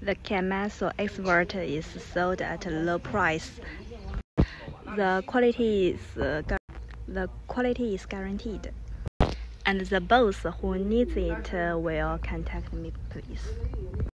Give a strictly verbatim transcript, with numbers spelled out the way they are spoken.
The Kimaso Expert is sold at a low price. The quality is uh, the quality is guaranteed, and the boss who needs it uh, will contact me, please.